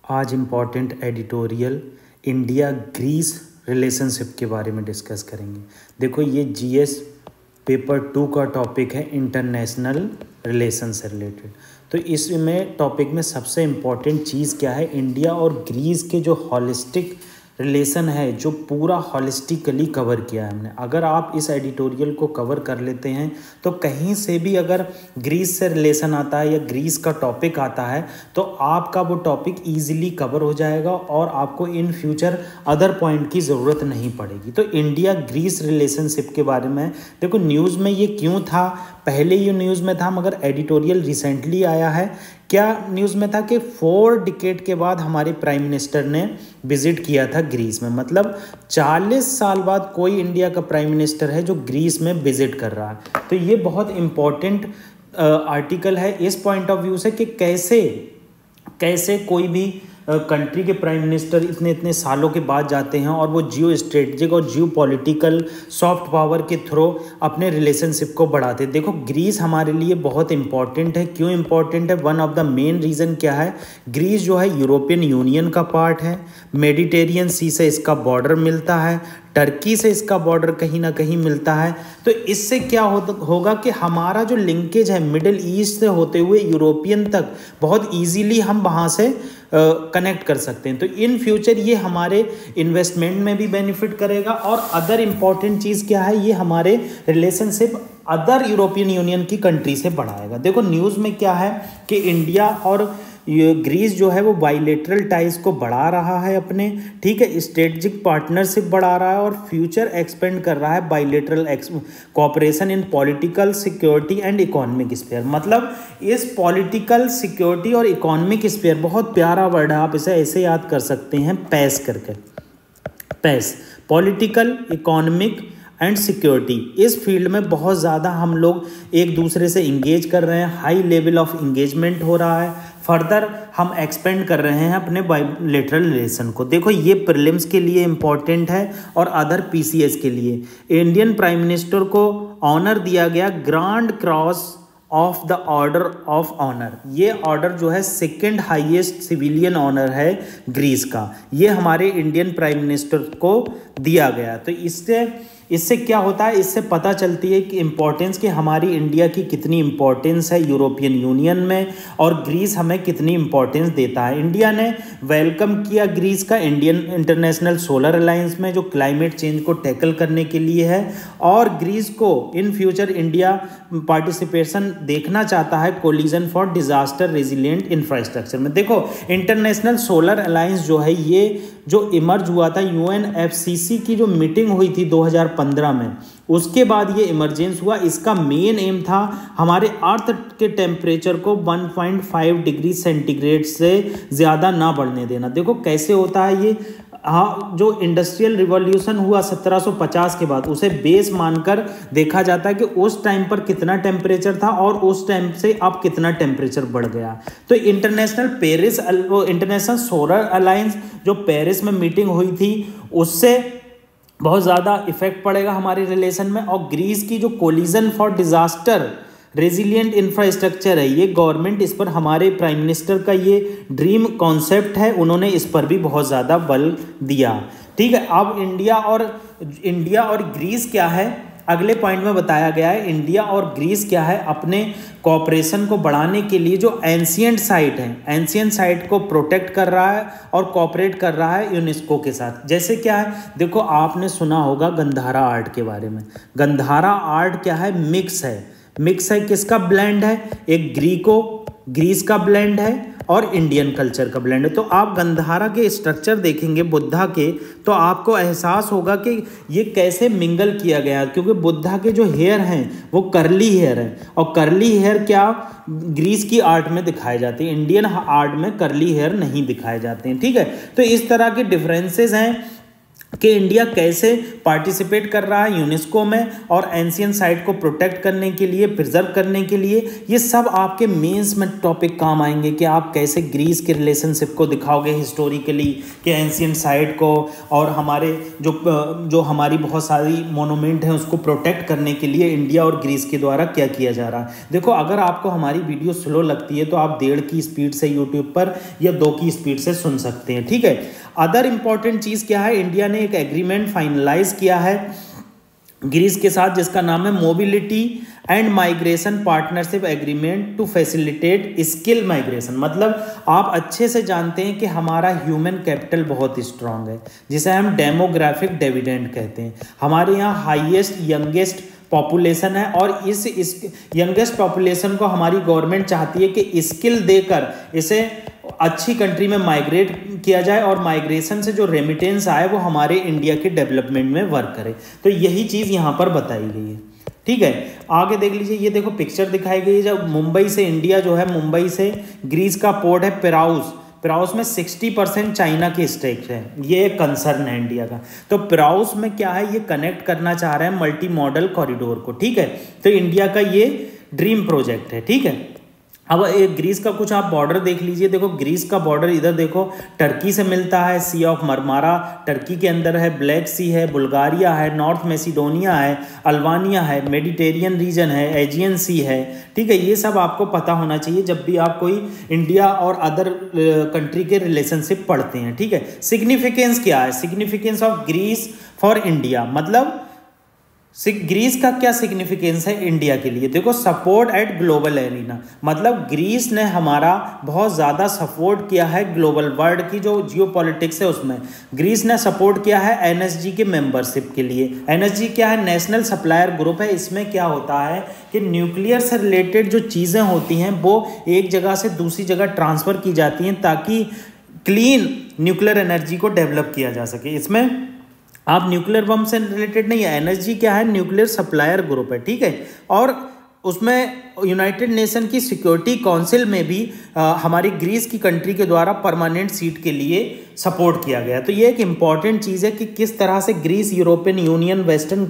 आज important editorial India Greece relationship के बारे में डिस्कस करेंगे। देखो ये जीएस पेपर 2 का टॉपिक है इंटरनेशनल रिलेशन से रिलेटेड। तो इसमें टॉपिक में सबसे इम्पॉर्टेंट चीज़ क्या है, इंडिया और ग्रीस के जो हॉलिस्टिक रिलेशन है, जो पूरा हॉलिस्टिकली कवर किया है हमने। अगर आप इस एडिटोरियल को कवर कर लेते हैं तो कहीं से भी अगर ग्रीस से रिलेशन आता है या ग्रीस का टॉपिक आता है तो आपका वो टॉपिक इजीली कवर हो जाएगा और आपको इन फ्यूचर अदर पॉइंट की ज़रूरत नहीं पड़ेगी। तो इंडिया ग्रीस रिलेशनशिप के बारे में देखो, न्यूज़ में ये क्यों था, पहले ये न्यूज़ में था मगर एडिटोरियल रिसेंटली आया है। क्या न्यूज़ में था कि 4 डिकेड के बाद हमारे प्राइम मिनिस्टर ने विजिट किया था ग्रीस में। मतलब 40 साल बाद कोई इंडिया का प्राइम मिनिस्टर है जो ग्रीस में विजिट कर रहा है। तो ये बहुत इम्पोर्टेंट आर्टिकल है इस पॉइंट ऑफ व्यू से कि कैसे कोई भी कंट्री के प्राइम मिनिस्टर इतने सालों के बाद जाते हैं और वो जियो स्ट्रेटजिक और जियो पॉलिटिकल सॉफ्ट पावर के थ्रू अपने रिलेशनशिप को बढ़ाते हैं। देखो ग्रीस हमारे लिए बहुत इंपॉर्टेंट है। क्यों इंपॉर्टेंट है? One of the main reason क्या है, ग्रीस जो है यूरोपियन यूनियन का पार्ट है, मेडिटेरियन सी से इसका बॉर्डर मिलता है, टर्की से इसका बॉर्डर कहीं ना कहीं मिलता है। तो इससे क्या होगा कि हमारा जो लिंकेज है मिडिल ईस्ट से होते हुए यूरोपियन तक बहुत इजीली हम वहाँ से कनेक्ट कर सकते हैं। तो इन फ्यूचर ये हमारे इन्वेस्टमेंट में भी बेनिफिट करेगा। और अदर इम्पॉर्टेंट चीज़ क्या है, ये हमारे रिलेशनशिप अदर यूरोपियन यूनियन की कंट्री से बढ़ाएगा। देखो न्यूज़ में क्या है कि इंडिया और ग्रीस जो है वो बाइलेटरल टाइज को बढ़ा रहा है अपने, ठीक है, स्ट्रेटजिक पार्टनरशिप बढ़ा रहा है और फ्यूचर एक्सपेंड कर रहा है bilateral cooperation in political security and economic sphere. मतलब इस पॉलिटिकल सिक्योरिटी और इकोनॉमिक स्फीयर, बहुत प्यारा वर्ड है, आप इसे ऐसे याद कर सकते हैं पैस करके, पैस, पॉलिटिकल इकोनॉमिक एंड सिक्योरिटी। इस फील्ड में बहुत ज़्यादा हम लोग एक दूसरे से इंगेज कर रहे हैं, हाई लेवल ऑफ इंगेजमेंट हो रहा है, फर्दर हम एक्सपेंड कर रहे हैं अपने बाइलेटरल रिलेशन को। देखो ये प्रीलिम्स के लिए इम्पॉर्टेंट है और अदर पीसीएस के लिए। इंडियन प्राइम मिनिस्टर को ऑनर दिया गया grand cross of the order of honour. ये ऑर्डर जो है सेकंड हाईएस्ट सिविलियन ऑनर है ग्रीस का, ये हमारे इंडियन प्राइम मिनिस्टर को दिया गया। तो इससे क्या होता है, इससे पता चलती है कि इम्पोर्टेंस, कि हमारी इंडिया की कितनी इम्पोर्टेंस है यूरोपियन यूनियन में और ग्रीस हमें कितनी इम्पोर्टेंस देता है। इंडिया ने वेलकम किया ग्रीस का इंडियन इंटरनेशनल सोलर अलायंस में, जो क्लाइमेट चेंज को टैकल करने के लिए है, और ग्रीस को इन फ्यूचर इंडिया पार्टिसिपेशन देखना चाहता है coalition for disaster resilient infrastructure में। देखो इंटरनेशनल सोलर अलायंस जो है, ये जो इमर्ज हुआ था यूएनएफसीसी की जो मीटिंग हुई थी 2015 में, उसके बाद ये इमरजेंस हुआ। इसका मेन एम था हमारे अर्थ के टेम्परेचर को 1.5 डिग्री सेंटीग्रेड से ज़्यादा ना बढ़ने देना। देखो कैसे होता है ये, हाँ, जो इंडस्ट्रियल रिवॉल्यूशन हुआ 1750 के बाद, उसे बेस मानकर देखा जाता है कि उस टाइम पर कितना टेम्परेचर था और उस टाइम से अब कितना टेम्परेचर बढ़ गया। तो इंटरनेशनल सोलर अलायंस जो पेरिस में मीटिंग हुई थी, उससे बहुत ज़्यादा इफेक्ट पड़ेगा हमारे रिलेशन में। और ग्रीस की जो coalition for disaster resilient infrastructure है, ये गवर्नमेंट, इस पर हमारे प्राइम मिनिस्टर का ये ड्रीम कॉन्सेप्ट है, उन्होंने इस पर भी बहुत ज़्यादा बल दिया। ठीक है, अब इंडिया और ग्रीस क्या है, अगले पॉइंट में बताया गया है इंडिया और ग्रीस क्या है, अपने कोऑपरेशन को बढ़ाने के लिए जो एंशिएंट साइट है, एंशिएंट साइट को प्रोटेक्ट कर रहा है और कोऑपरेट कर रहा है यूनेस्को के साथ। जैसे क्या है, देखो आपने सुना होगा गंधारा आर्ट के बारे में। गंधारा आर्ट क्या है, मिक्स है, किसका ब्लेंड है, एक ग्रीस का ब्लेंड है और इंडियन कल्चर का ब्लेंड है। तो आप गंधारा के स्ट्रक्चर देखेंगे बुद्धा के, तो आपको एहसास होगा कि ये कैसे मिंगल किया गया, क्योंकि बुद्धा के जो हेयर हैं वो करली हेयर है, और करली हेयर क्या ग्रीस की आर्ट में दिखाए जाते हैं, इंडियन आर्ट में करली हेयर नहीं दिखाए जाते हैं। ठीक है, तो इस तरह के डिफरेंसेस हैं कि इंडिया कैसे पार्टिसिपेट कर रहा है यूनेस्को में और एंशियंट साइट को प्रोटेक्ट करने के लिए, प्रिजर्व करने के लिए। ये सब आपके मेंस में टॉपिक काम आएंगे कि आप कैसे ग्रीस के रिलेशनशिप को दिखाओगे हिस्टोरिकली, कि एंशियंट साइट को और हमारे जो हमारी बहुत सारी मोनूमेंट हैं उसको प्रोटेक्ट करने के लिए इंडिया और ग्रीस के द्वारा क्या किया जा रहा है। देखो, अगर आपको हमारी वीडियो स्लो लगती है तो आप 1.5 की स्पीड से यूट्यूब पर या 2 की स्पीड से सुन सकते हैं, ठीक है। अदर इंपॉर्टेंट चीज़ क्या है, इंडिया ने एक एग्रीमेंट फाइनलाइज किया है ग्रीस के साथ जिसका नाम है mobility and migration partnership agreement to facilitate skill migration. मतलब आप अच्छे से जानते हैं कि हमारा ह्यूमन कैपिटल बहुत स्ट्रांग है, जिसे हम डेमोग्राफिक डिविडेंड कहते हैं। हमारे यहाँ हाईएस्ट यंगेस्ट पॉपुलेशन है और इस यंगेस्ट पॉपुलेशन को हमारी गवर्नमेंट चाहती है कि स्किल देकर इसे अच्छी कंट्री में माइग्रेट किया जाए और माइग्रेशन से जो रेमिटेंस आए वो हमारे इंडिया के डेवलपमेंट में वर्क करे। तो यही चीज़ यहाँ पर बताई गई है, ठीक है। आगे देख लीजिए, ये देखो पिक्चर दिखाई गई है। जब मुंबई से इंडिया जो है, मुंबई से ग्रीस का पोर्ट है पिराउस में 60% चाइना के स्टेक है। ये एक कंसर्न है इंडिया का। तो पिराउस में क्या है, ये कनेक्ट करना चाह रहे हैं मल्टी मॉडल कॉरिडोर को, ठीक है। तो इंडिया का ये ड्रीम प्रोजेक्ट है, ठीक है। अब एक ग्रीस का कुछ आप बॉर्डर देख लीजिए। देखो, ग्रीस का बॉर्डर इधर देखो टर्की से मिलता है, सी ऑफ मरमारा टर्की के अंदर है, ब्लैक सी है, बुल्गारिया है, नॉर्थ मैसिडोनिया है, अल्बानिया है, मेडिटेरियन रीजन है, एजियन सी है, ठीक है। ये सब आपको पता होना चाहिए जब भी आप कोई इंडिया और अदर कंट्री के रिलेशनशिप पढ़ते हैं, ठीक है। सिग्निफिकेंस क्या है, significance of Greece for India, मतलब ग्रीस का क्या सिग्निफिकेंस है इंडिया के लिए। देखो, सपोर्ट एट ग्लोबल एरिना, मतलब ग्रीस ने हमारा बहुत ज़्यादा सपोर्ट किया है ग्लोबल वर्ल्ड की जो जियोपॉलिटिक्स है उसमें। ग्रीस ने सपोर्ट किया है एनएसजी के मेंबरशिप के लिए। एनएसजी क्या है, नेशनल सप्लायर ग्रुप है। इसमें क्या होता है कि न्यूक्लियर से रिलेटेड जो चीज़ें होती हैं वो एक जगह से दूसरी जगह ट्रांसफ़र की जाती हैं ताकि क्लीन न्यूक्लियर एनर्जी को डेवलप किया जा सके। इसमें आप न्यूक्लियर बम से रिलेटेड नहीं है, एनर्जी क्या है, न्यूक्लियर सप्लायर ग्रुप है, ठीक है। और उसमें यूनाइटेड नेशन की सिक्योरिटी काउंसिल में भी हमारी ग्रीस की कंट्री के द्वारा परमानेंट सीट के लिए सपोर्ट किया गया। तो ये एक इम्पॉर्टेंट चीज़ है कि किस तरह से Greece European Union western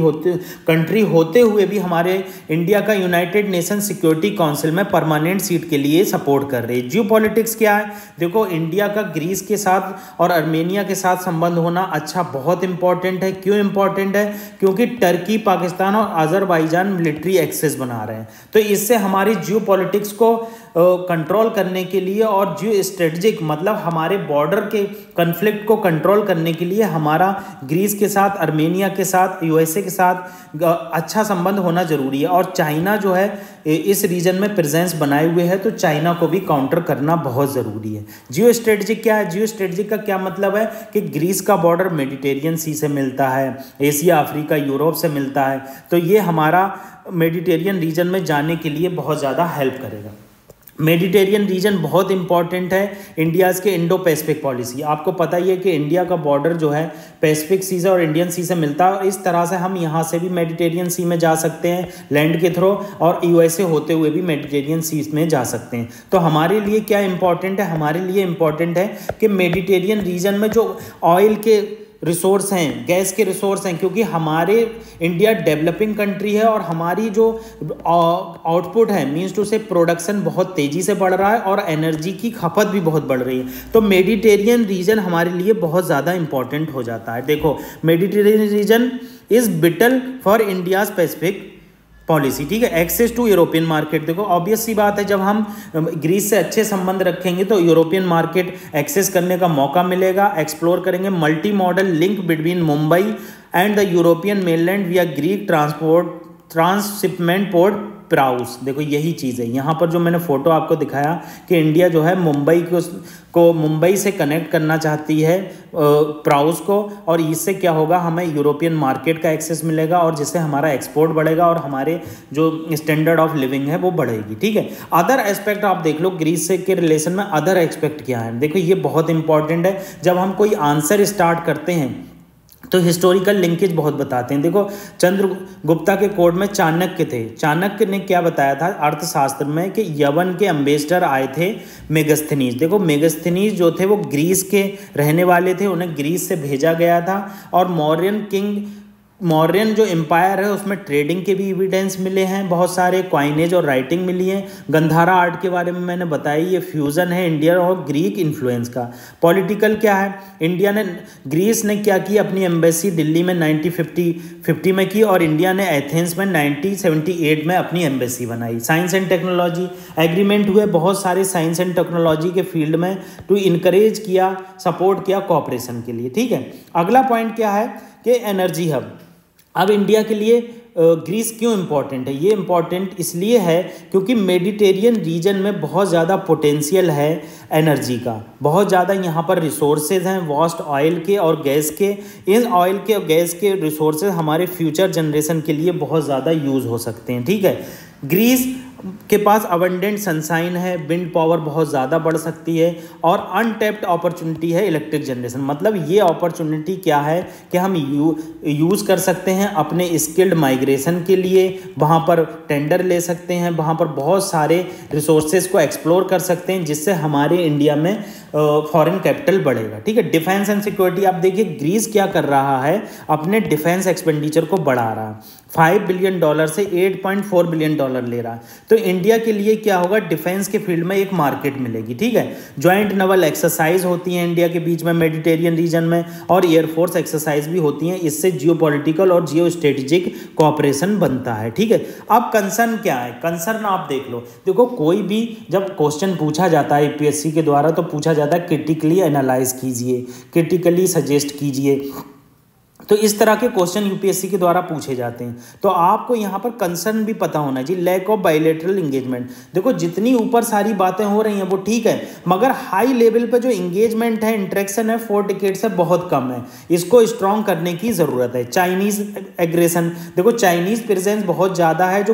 country होते हुए भी हमारे इंडिया का यूनाइटेड नेशन सिक्योरिटी काउंसिल में परमानेंट सीट के लिए सपोर्ट कर रही है। जियोपॉलिटिक्स क्या है, देखो इंडिया का ग्रीस के साथ और आर्मेनिया के साथ संबंध होना अच्छा बहुत इंपॉर्टेंट है। क्यों इंपॉर्टेंट है, क्योंकि टर्की, पाकिस्तान और अजरबैजान मिलिट्री एक्सेस बना रहे हैं। तो इससे हमारी जियोपॉलिटिक्स को कंट्रोल करने के लिए और जियो स्ट्रेटजिक मतलब हमारे बॉर्डर के कन्फ्लिक्ट को कंट्रोल करने के लिए हमारा ग्रीस के साथ, आर्मेनिया के साथ, यूएसए के साथ अच्छा संबंध होना जरूरी है। और चाइना जो है इस रीजन में प्रेजेंस बनाए हुए है, तो चाइना को भी काउंटर करना बहुत ज़रूरी है। जियो स्ट्रेटजिक क्या है, जियो स्ट्रेटजिक का क्या मतलब है कि ग्रीस का बॉर्डर मेडिटेरियन सी से मिलता है, एशिया, अफ्रीका, यूरोप से मिलता है। तो ये हमारा मेडिटेरियन रीजन में जाने के लिए बहुत ज़्यादा हेल्प करेगा। मेडिटेरियन रीजन बहुत इंपॉर्टेंट है इंडियाज़ के इंडो पैसिफिक पॉलिसी। आपको पता ही है कि इंडिया का बॉर्डर जो है पैसिफिक सी से और इंडियन सी से मिलता है, और इस तरह से हम यहाँ से भी मेडिटेरियन सी में जा सकते हैं लैंड के थ्रू, और यूएसए होते हुए भी मेडिटेरियन सी में जा सकते हैं। तो हमारे लिए क्या इंपॉर्टेंट है, हमारे लिए इंपॉर्टेंट है कि मेडिटेरियन रीजन में जो ऑयल के रिसोर्स हैं, गैस के रिसोर्स हैं, क्योंकि हमारे इंडिया डेवलपिंग कंट्री है और हमारी जो आउटपुट है मींस टू से प्रोडक्शन बहुत तेज़ी से बढ़ रहा है और एनर्जी की खपत भी बहुत बढ़ रही है। तो मेडिटेरियन रीजन हमारे लिए बहुत ज़्यादा इंपॉर्टेंट हो जाता है। देखो, Mediterranean region is vital for India's Pacific policy, ठीक है। एक्सेस टू यूरोपियन मार्केट, देखो ऑब्वियस सी बात है, जब हम ग्रीस से अच्छे संबंध रखेंगे तो यूरोपियन मार्केट एक्सेस करने का मौका मिलेगा, एक्सप्लोर करेंगे। Multi modal link between Mumbai and the European mainland via Greek transshipment port Piraeus. देखो यही चीज़ है, यहाँ पर जो मैंने फोटो आपको दिखाया कि इंडिया जो है मुंबई से कनेक्ट करना चाहती है पिराउस को, और इससे क्या होगा, हमें यूरोपियन मार्केट का एक्सेस मिलेगा और जिससे हमारा एक्सपोर्ट बढ़ेगा और हमारे जो स्टैंडर्ड ऑफ लिविंग है वो बढ़ेगी, ठीक है। अदर एस्पेक्ट आप देख लो ग्रीस से के रिलेशन में, अदर एस्पेक्ट क्या है, देखो ये बहुत इंपॉर्टेंट है। जब हम कोई आंसर स्टार्ट करते हैं तो हिस्टोरिकल लिंकेज बहुत बताते हैं। देखो चंद्रगुप्ता के कोर्ट में चाणक्य थे। चाणक्य ने क्या बताया था अर्थशास्त्र में कि यवन के एम्बेसडर आए थे मेगस्थनीज। देखो मेगस्थनीज जो थे वो ग्रीस के रहने वाले थे, उन्हें ग्रीस से भेजा गया था। और मौर्यन जो एम्पायर है उसमें ट्रेडिंग के भी एविडेंस मिले हैं, बहुत सारे क्वाइनेज और राइटिंग मिली है। गंधारा आर्ट के बारे में मैंने बताया, ये फ्यूज़न है इंडियन और ग्रीक इन्फ्लुएंस का। पॉलिटिकल क्या है, ग्रीस ने क्या की, अपनी एम्बेसी दिल्ली में 1950 में की और इंडिया ने एथेंस में 1978 में अपनी एम्बेसी बनाई। साइंस एंड टेक्नोलॉजी एग्रीमेंट हुए बहुत सारे साइंस एंड टेक्नोलॉजी के फील्ड में टू इनकरेज किया, सपोर्ट किया कॉपरेशन के लिए। ठीक है, अगला पॉइंट क्या है कि एनर्जी हब। अब इंडिया के लिए ग्रीस क्यों इम्पॉर्टेंट है? ये इम्पॉर्टेंट इसलिए है क्योंकि मेडिटेरियन रीजन में बहुत ज़्यादा पोटेंशियल है एनर्जी का, बहुत ज़्यादा यहाँ पर रिसोर्सेज हैं वास्ट ऑयल के और गैस के। इन ऑयल के और गैस के रिसोर्सेज हमारे फ्यूचर जनरेशन के लिए बहुत ज़्यादा यूज़ हो सकते हैं। ठीक है, ग्रीस के पास अबंडेंट सनशाइन है, विंड पावर बहुत ज़्यादा बढ़ सकती है और अनटैप्ड अपॉर्चुनिटी है इलेक्ट्रिक जनरेशन। मतलब ये अपॉर्चुनिटी क्या है कि हम यूज़ कर सकते हैं अपने स्किल्ड माइग्रेशन के लिए, वहाँ पर टेंडर ले सकते हैं, वहाँ पर बहुत सारे रिसोर्सेज को एक्सप्लोर कर सकते हैं, जिससे हमारे इंडिया में फॉरेन कैपिटल बढ़ेगा। ठीक है, डिफेंस एंड सिक्योरिटी आप देखिए ग्रीस क्या कर रहा है, अपने डिफेंस एक्सपेंडिचर को बढ़ा रहा है। $5 बिलियन से $8.4 बिलियन ले रहा है। तो इंडिया के लिए क्या होगा, डिफेंस के फील्ड में एक मार्केट मिलेगी। ठीक है, ज्वाइंट नवल एक्सरसाइज होती हैं इंडिया के बीच में मेडिटेरियन रीजन में, और एयरफोर्स एक्सरसाइज भी होती हैं। इससे जियोपॉलिटिकल और जियो स्ट्रेटेजिक कोऑपरेशन बनता है। ठीक है, अब कंसर्न क्या है, कंसर्न आप देख लो। देखो कोई भी जब क्वेश्चन पूछा जाता है यूपीएससी के द्वारा तो पूछा जाता है क्रिटिकली एनालाइज कीजिए, क्रिटिकली सजेस्ट कीजिए, तो इस तरह के क्वेश्चन यूपीएससी के द्वारा पूछे जाते हैं। तो आपको यहाँ पर कंसर्न भी पता होना चाहिए, लैक ऑफ बायलैटरल एंगेजमेंट। देखो जितनी ऊपर सारी बातें हो रही हैं वो ठीक है, मगर हाई लेवल पे जो एंगेजमेंट है, इंटरेक्शन है 4 डिकेड से बहुत कम है, इसको स्ट्रॉन्ग करने की ज़रूरत है। चाइनीज़ एग्रेशन, देखो चाइनीज़ प्रेजेंस बहुत ज़्यादा है। जो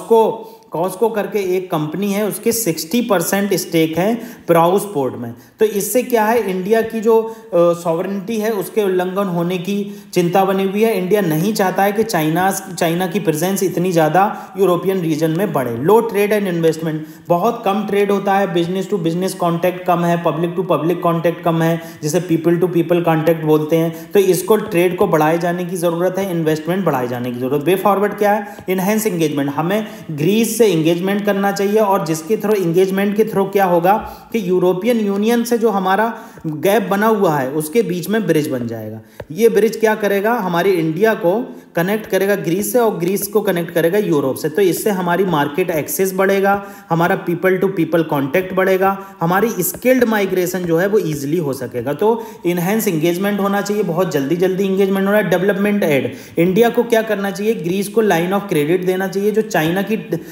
कॉस्को करके एक कंपनी है, उसके 60% स्टेक है प्राउस पोर्ट में। तो इससे क्या है, इंडिया की जो सॉवरेनिटी है उसके उल्लंघन होने की चिंता बनी हुई है। इंडिया नहीं चाहता है कि चाइना की प्रेजेंस इतनी ज़्यादा यूरोपियन रीजन में बढ़े। लो ट्रेड एंड इन्वेस्टमेंट, बहुत कम ट्रेड होता है, बिजनेस टू बिजनेस कॉन्टैक्ट कम है, पब्लिक टू पब्लिक कॉन्टैक्ट कम है, जिसे पीपल टू पीपल कॉन्टैक्ट बोलते हैं। तो इसको ट्रेड को बढ़ाए जाने की ज़रूरत है, इन्वेस्टमेंट बढ़ाए जाने की ज़रूरत। वे फॉरवर्ड क्या है, इनहेंस एंगेजमेंट, हमें ग्रीस से एंगेजमेंट करना चाहिए, और जिसके थ्रू एंगेजमेंट के थ्रू क्या होगा कि यूरोपियन यूनियन से जो हमारा गैप बना हुआ है उसके बीच में ब्रिज बन जाएगा। ये ब्रिज क्या करेगा, हमारी इंडिया को कनेक्ट करेगा ग्रीस से और ग्रीस को कनेक्ट करेगा यूरोप से। तो इससे हमारी मार्केट एक्सेस बढ़ेगा, हमारा पीपल टू पीपल कॉन्टैक्ट बढ़ेगा, हमारी स्किल्ड माइग्रेशन जो है वो ईजिली हो सकेगा। तो इनहेंस एंगेजमेंट होना चाहिए, बहुत जल्दी एंगेजमेंट होना है। डेवलपमेंट एड, इंडिया को क्या करना चाहिए, ग्रीस को लाइन ऑफ क्रेडिट देना चाहिए। जो चाइना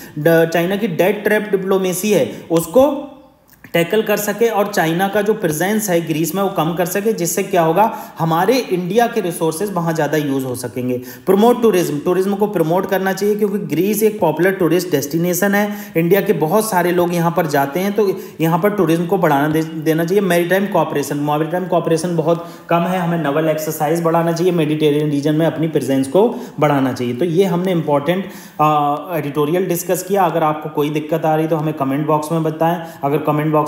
की डेट ट्रैप डिप्लोमेसी है उसको टैकल कर सके और चाइना का जो प्रेजेंस है ग्रीस में वो कम कर सके, जिससे क्या होगा, हमारे इंडिया के रिसोर्सेज वहाँ ज़्यादा यूज़ हो सकेंगे। प्रमोट टूरिज्म को प्रमोट करना चाहिए, क्योंकि ग्रीस एक पॉपुलर टूरिस्ट डेस्टिनेशन है, इंडिया के बहुत सारे लोग यहाँ पर जाते हैं, तो यहाँ पर टूरिज्म को बढ़ाना देना चाहिए। मैरीटाइम कॉपरेशन बहुत कम है, हमें नवल एक्सरसाइज बढ़ाना चाहिए, मेडिटेरियन रीजन में अपनी प्रेजेंस को बढ़ाना चाहिए। तो ये हमने इंपॉर्टेंट एडिटोरियल डिस्कस किया। अगर आपको कोई दिक्कत आ रही तो हमें कमेंट बॉक्स में बताएं। अगर कमेंट बॉक्स